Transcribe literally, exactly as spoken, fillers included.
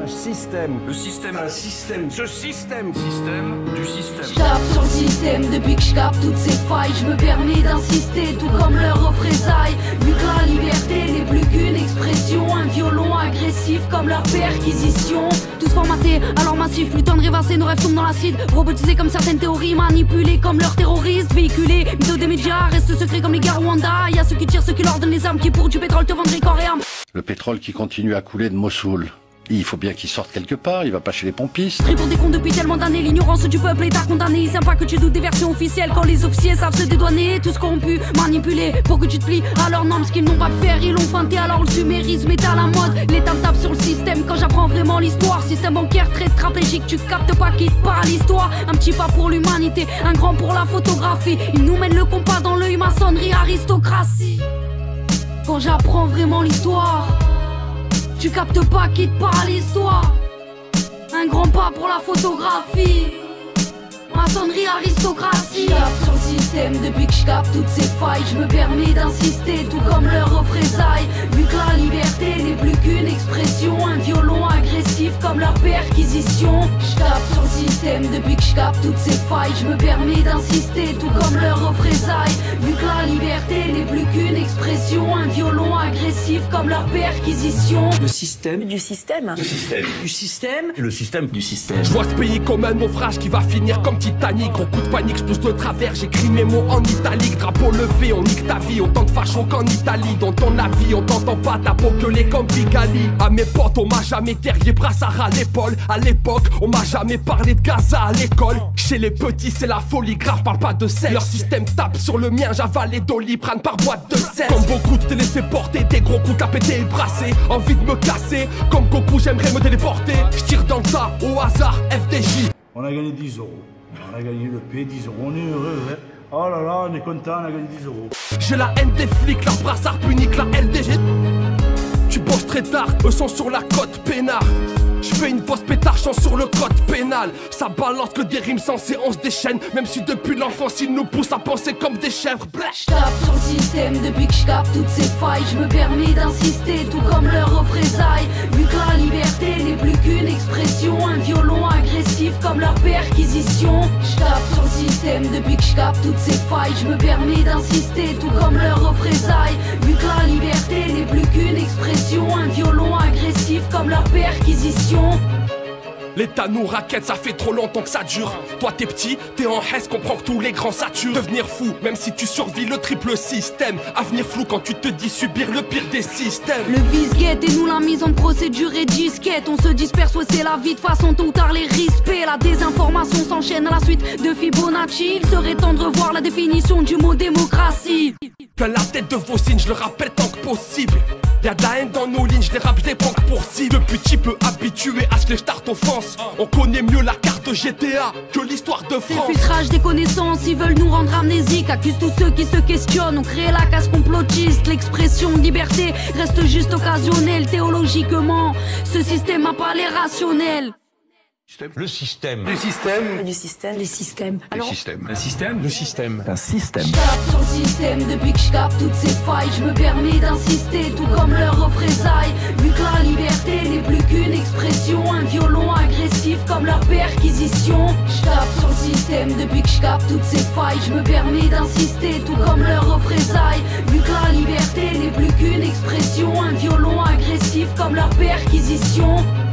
Un système. Le système. Un système. Ce système. Système du système. J'tape sur le système depuis que j'capte toutes ces failles. Je me permets d'insister, tout comme leurs représailles. Vu que la liberté n'est plus qu'une expression, un violon agressif comme leur perquisition. Tous formatés, alors massifs, luttants de rêvasser, nos rêves tombent dans l'acide. Robotisés comme certaines théories, manipulés comme leurs terroristes. Véhiculés, mythos des médias, restent secrets comme les guerres Rwanda. Y'a ceux qui tirent, ceux qui leur donnent les armes, qui pour du pétrole te vendraient corps et âme. Le pétrole qui continue à couler de Mossoul. Il faut bien qu'il sorte quelque part, il va pas chez les pompistes. Pris pour des cons depuis tellement d'années, l'ignorance du peuple est à condamner. Ils aiment pas que tu doutes des versions officielles quand les officiers savent se dédouaner. Tous corrompus, manipulés pour que tu te plies à leurs normes. Ce qu'ils n'ont pas pu faire, ils l'ont feinté, alors le sumérisme est à la mode. L'État me tape sur le système quand j'apprends vraiment l'histoire. Système bancaire très stratégique, tu captes pas qui te parle l'histoire. Un petit pas pour l'humanité, un grand pour la photographie. Ils nous mènent le compas dans l'œil, maçonnerie, aristocratie. Quand j'apprends vraiment l'histoire, tu captes pas qui te parle l'histoire. Un grand pas pour la photographie. Maçonnerie, aristocratie. J'tape sur le système depuis que j'capte toutes ces failles. Je me permets d'insister, tout comme leurs représailles. Vu que la liberté n'est plus qu'une expression, un violon agressif comme leur perquisition. J'tape sur le système depuis que j'capte toutes ces failles. Je me permets d'insister, tout comme leurs représailles. Vu que la liberté n'est plus qu'une expression, un violon agressif comme leur perquisition. Le système du système. Le système. du système. Le système du système. Je vois ce pays comme un naufrage qui va finir comme Titanic. Gros coup de panique, je pousse de travers, j'écris mes mots en italique. Drapeau levé, on nique ta vie, autant de facho qu'en Italie. Dans ton avis, on t'entend pas, t'as beau gueuler comme Pigali. À mes potes, on m'a jamais guerrier brassard à l'épaule. À l'époque, on m'a jamais parlé de Gaza à l'école. Chez les petits, c'est la folie grave, parle pas de sexe. Leur système tape sur le mien, j'avale les doliprane par boîte de sel. Comme beaucoup, tu t'es laissé porter des gros coups, t'as pété et brassé. Envie de me casser, comme Goku, j'aimerais me téléporter. Je tire dans le tas, au hasard, F D J. On a gagné dix euros. On a gagné le P, dix euros. On est heureux, hein. Oh là là, on est content, on a gagné dix euros. J'ai la haine des flics, leur brassard punique, la L D G. Tu bosses très tard, eux sont sur la côte peinard. Je fais une fausse pétard, chance sur le code pénal. Ça balance que des rimes sensées, on se déchaîne. Même si depuis l'enfance ils nous poussent à penser comme des chèvres. J'tape sur le système depuis que j'capte toutes ces failles. Je me permets d'insister, tout comme leurs représailles. Vu que la liberté n'est plus qu'une expression, un violon agressif comme leur perquisition. J'tape sur le système depuis que j'capte toutes ces failles. Je me permets d'insister, tout comme leurs représailles. Vu que la liberté n'est plus qu'une expression, un violon agressif comme leur perquisition. L'État nous raquette, ça fait trop longtemps que ça dure. Toi t'es petit, t'es en Hesse, comprends que tous les grands saturent. Devenir fou, même si tu survis le triple système. Avenir flou quand tu te dis subir le pire des systèmes. Le vice-guette et nous la mise en procédure et disquette. On se disperse, ouais c'est la vie de façon tôt ou tard les respects. La désinformation s'enchaîne à la suite de Fibonacci. Il serait temps de revoir la définition du mot démocratie. Plein la tête de vos signes, je le rappelle tant que possible. Y'a de la haine dans nos lignes, je les rappe, je les prends que pour cible. Depuis petit peu habitué à ce que les start offense. On connaît mieux la carte G T A que l'histoire de France. Filtrage des connaissances, ils veulent nous rendre amnésiques. Accusent tous ceux qui se questionnent, on crée la casse complotiste. L'expression liberté reste juste occasionnelle. Théologiquement, ce système a pas l'air rationnel. Le système. Le système. Du système. Les systèmes. Le système. Un système. Le système. Un système. J'tape sur le système depuis que j'capte toutes ces failles. Je me permets d'insister, tout comme leurs représailles. Vu que la liberté n'est plus qu'une expression, un violon agressif comme leur perquisition. J'tape sur le système depuis que j'capte toutes ces failles. Je me permets d'insister, tout comme leurs représailles. Vu que la liberté n'est plus qu'une expression, un violon agressif comme leur perquisition.